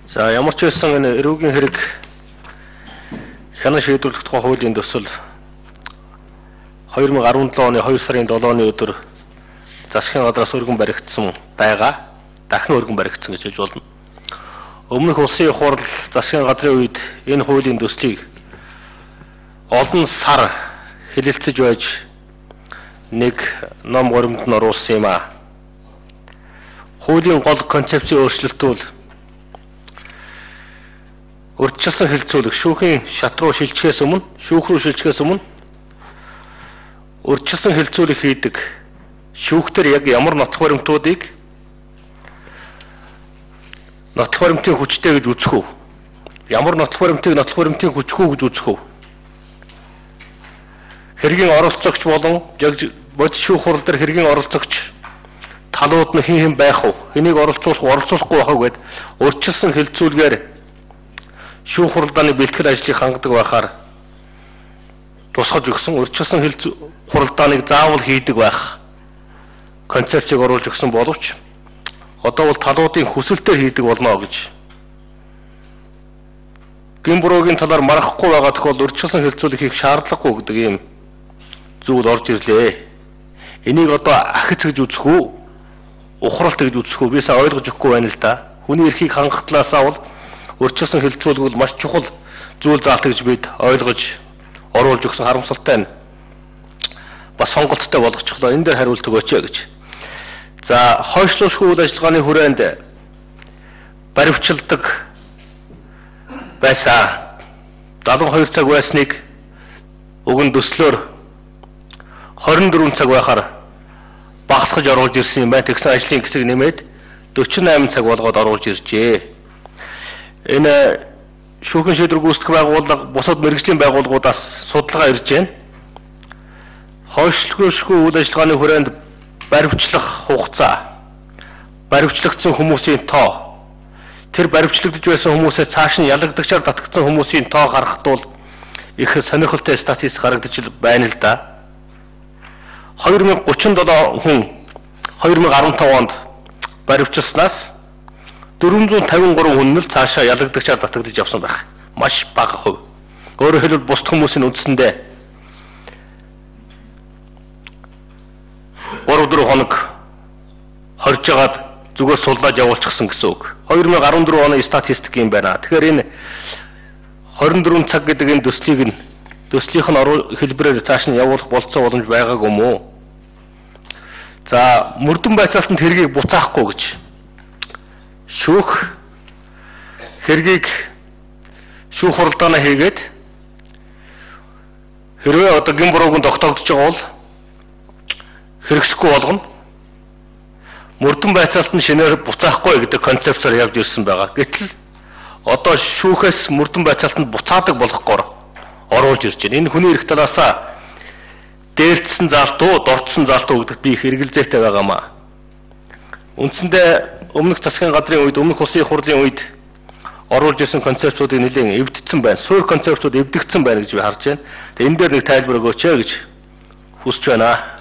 За ямар ч байсан энэ эрүүгийн хэрэг хянан шийдвэрлэх тухай хуулийн төсөл 2017 оны 2 сарын 7-ны өдөр засгийн газраас өргөн баригдсан байгаа. Дахин өргөн баригдсан гэж хэлж болно. Өмнөх улсын их хурл засгийн газрын үед энэ хуулийн төслийг олон сар хэлэлцэж байж нэг ном горимд нь оруулсан юм а. Хуулийн гол концепцийн өөрчлөлтүүд урьдчилсан хэлцүүлэг шүүхийн шат руу шилжихээс өмнө, шүүх рүү шилжихээс өмнө урьдчилсан хэлцүүлэг хийдэг шүүхтэр яг ямар нотлох баримтуудыг нотлох баримтын хүчтэй гэж үзэх үү? Ямар нотлох баримтыг нотлох баримтын хүчгүй гэж үзэх үү? Хэргийн оролцогч болон яг бодис шүүх хурал дээр хэргийн оролцогч талууд нь хэн байх вэ? Хэнийг оролцуулахгүй байх вэ гэд урьдчилсан хэлцүүлгээр шүүх хуралдааны бэлтгэл ажлыг хангадаг байхаар тусгаж өгсөн урьдчилсан хуралдааныг заавал хийдэг байх концепцийг оруулж өгсөн боловч одоо бол талуудын хүсэлтээр хийдэг болно гэж гин буруугийн талаар маргахгүй байгаа тохиолдолд урьдчилсан хэлцүүлэг хийх шаардлагагүй гэдэг ийм зүйл орж ирлээ. Энийг одоо ахиц гэж үзэх үү? Ухралт гэж үзэх үү? Би сая ойлгож өгөхгүй байна л да. Хүний эрхийг хангах талаасаа бол урьдчилсан хэлцүүлэг бол маш чухал зүйл заалт гэж бид ойлгож оруулж өгсөн харамсалтай нь бас сонголттой болгочихлоо. Энэ дээр хариулт өгөөч гэж. За хойшлуулшгүй үйл ажиллагааны хүрээнд баривчилдаг байсан 72 цаг байсныг өгөн төслөөр 24 цаг байхаар багасгаж оруулж ирсэн юм байна. Тэгсэн ажлын хэсэг нэмээд 48 цаг болгоод оруулж иржээ. Энэ шүүхийн шийдвэр гүйцэтгэх байгууллага бусад мэргэжлийн байгууллагуудаас судалгаа ирж байна. Хойшлуулшгүй үйл ажиллагааны хүрээнд баривчлах хугацаа, баривчлагдсан хүмүүсийн тоо, тэр баривчлагдж байсан хүмүүсээс цааш нь ялагдагчаар татагдсан хүмүүсийн тоо харахад бол их сонирхолтой статистик харагдаж байна л да. 2037 хүн 2015 онд баривчилснаас 453 хүн л цаашаа ялагдагчаар татагдж явсан байх. Маш бага хувь. Өөрөөр хэлбэл бусд хүмүүсийн үндсэндээ 3-4 хоног хорж агаад зүгээр суллаад явуулчихсан гэсэн үг. 2014 оны статистик юм байна. Тэгэхээр энэ 24 цаг гэдэг энэ төслийг нь төслийнх нь хэлбэрээр цааш нь явуулах болцоо боломж байгаагүй юм уу? За мөрдөн байцаалтанд хэргийг буцаахгүй гэж шүүх хэргийг шүүх хуралдаанаа хийгээд хэрвээ одоо гин бурууг тогтоогдож байгаа бол хэрэгсэхгүй болгоно. Мөрдөн байцаалт нь шинээр буцаахгүй гэдэг концепцээр явж ирсэн байгаа. Гэтэл одоо шүүхээс мөрдөн байцаалтанд буцаадаг болгохоор оруулж ирж байна. Энэ хүний эрх талаасаа дээрдсэн залтуу, дордсон залтуу гэдэгт би их эргэлзээтэй байгаамаа. Үндсэндээ өмнөх засгийн газрын үед, өмнөх улсын их хурлын үед оруулж ирсэн концепцуудыг нэлээд эвдэгдсэн байна. Суурь концепцууд эвдэгдсэн байна гэж би харж байна. Тэгээ энэ дээр нэг тайлбар өгөөч гэж хүсэж байна.